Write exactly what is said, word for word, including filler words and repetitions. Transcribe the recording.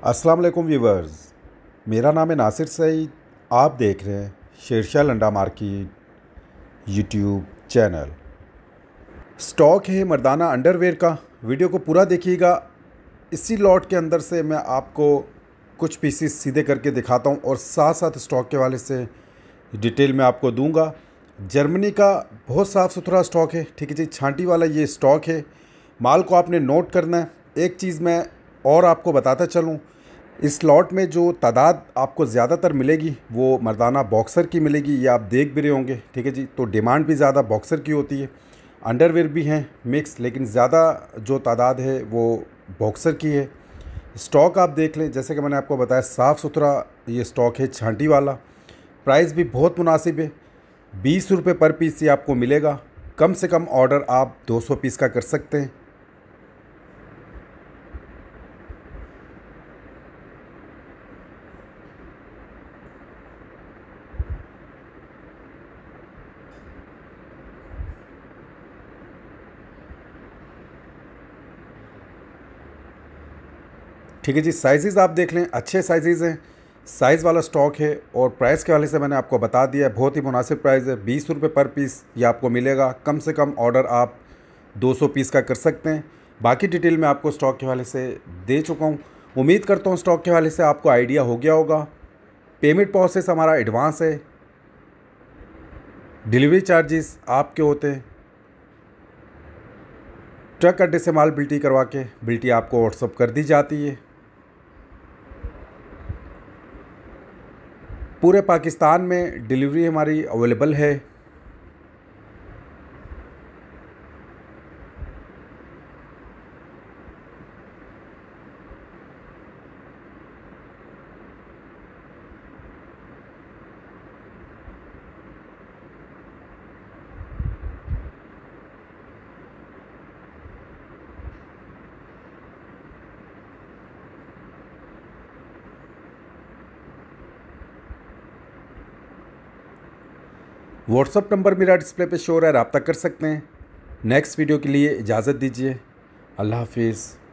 अस्सलाम वालेकुम व्यूवर्स, मेरा नाम है नासिर सईद। आप देख रहे हैं Shershah Landa market YouTube channel. Stock है मर्दाना अंडरवेयर का। वीडियो को पूरा देखिएगा। इसी लॉट के अंदर से मैं आपको कुछ पीसीस सीधे करके दिखाता हूं और साथ साथ स्टॉक के वाले से डिटेल में आपको दूंगा। जर्मनी का बहुत साफ़ सुथरा स्टॉक है, ठीक है जी। छांटी वाला ये स्टॉक है। माल को आपने नोट करना है। एक चीज़ मैं और आपको बताता चलूँ, इस लॉट में जो तादाद आपको ज़्यादातर मिलेगी वो मर्दाना बॉक्सर की मिलेगी। ये आप देख भी रहे होंगे, ठीक है जी। तो डिमांड भी ज़्यादा बॉक्सर की होती है। अंडरवेयर भी हैं मिक्स, लेकिन ज़्यादा जो तादाद है वो बॉक्सर की है। स्टॉक आप देख लें, जैसे कि मैंने आपको बताया साफ़ सुथरा ये स्टॉक है छांटी वाला। प्राइस भी बहुत मुनासिब है, बीस रुपये पर पीस ये आपको मिलेगा। कम से कम ऑर्डर आप दो सौ पीस का कर सकते हैं। ठीक है जी। साइज़ आप देख लें, अच्छे साइज़ हैं। साइज़ वाला स्टॉक है और प्राइस के वाले से मैंने आपको बता दिया है, बहुत ही मुनासिब प्राइस है। बीस रुपये पर पीस ये आपको मिलेगा। कम से कम ऑर्डर आप दो सौ पीस का कर सकते हैं। बाकी डिटेल मैं आपको स्टॉक के वाले से दे चुका हूँ। उम्मीद करता हूँ स्टॉक के वाले से आपको आइडिया हो गया होगा। पेमेंट प्रोसेस हमारा एडवांस है। डिलीवरी चार्जेस आपके होते हैं। ट्रक अड्डे से माल बिल्टी करवा के बिल्टी आपको व्हाट्सअप कर दी जाती है। पूरे पाकिस्तान में डिलीवरी हमारी अवेलेबल है। व्हाट्सअप नंबर मेरा डिस्प्ले पे शो है, रब्ता कर सकते हैं। नेक्स्ट वीडियो के लिए इजाज़त दीजिए। अल्लाह हाफिज़।